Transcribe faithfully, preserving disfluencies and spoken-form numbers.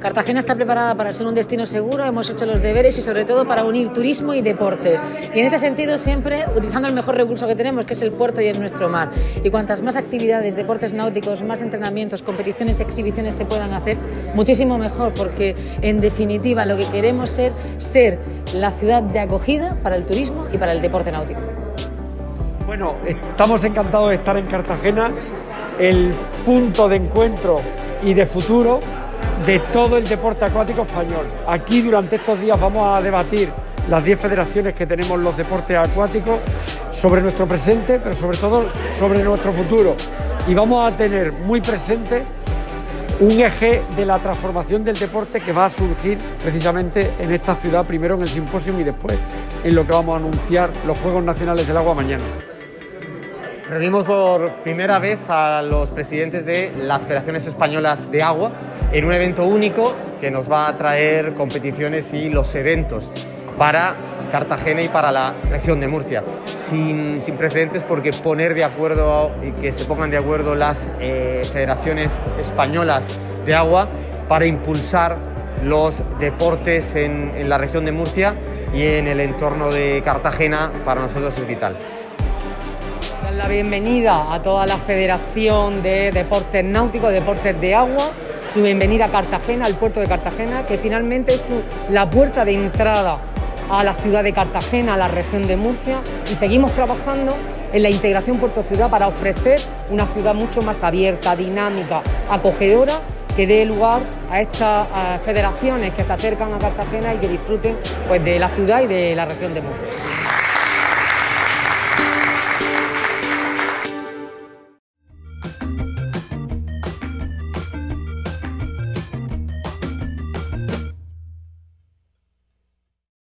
Cartagena está preparada para ser un destino seguro, hemos hecho los deberes y sobre todo para unir turismo y deporte. Y en este sentido siempre utilizando el mejor recurso que tenemos, que es el puerto y es nuestro mar. Y cuantas más actividades, deportes náuticos, más entrenamientos, competiciones, exhibiciones se puedan hacer, muchísimo mejor, porque en definitiva lo que queremos ser, ser la ciudad de acogida para el turismo y para el deporte náutico. Bueno, estamos encantados de estar en Cartagena, el punto de encuentro y de futuro de todo el deporte acuático español. Aquí durante estos días vamos a debatir las diez federaciones que tenemos los deportes acuáticos sobre nuestro presente, pero sobre todo sobre nuestro futuro. Y vamos a tener muy presente un eje de la transformación del deporte que va a surgir precisamente en esta ciudad, primero en el simposio y después en lo que vamos a anunciar los Juegos Nacionales del Agua mañana. Reunimos por primera vez a los presidentes de las federaciones españolas de agua en un evento único que nos va a traer competiciones y los eventos para Cartagena y para la región de Murcia. Sin, sin precedentes, porque poner de acuerdo y que se pongan de acuerdo las eh, federaciones españolas de agua para impulsar los deportes en, en la región de Murcia y en el entorno de Cartagena para nosotros es vital. Dar la bienvenida a toda la Federación de Deportes Náuticos, Deportes de Agua, su bienvenida a Cartagena, al puerto de Cartagena, que finalmente es su, la puerta de entrada a la ciudad de Cartagena, a la región de Murcia, y seguimos trabajando en la integración puerto-ciudad para ofrecer una ciudad mucho más abierta, dinámica, acogedora, que dé lugar a estas a federaciones que se acercan a Cartagena y que disfruten pues, de la ciudad y de la región de Murcia.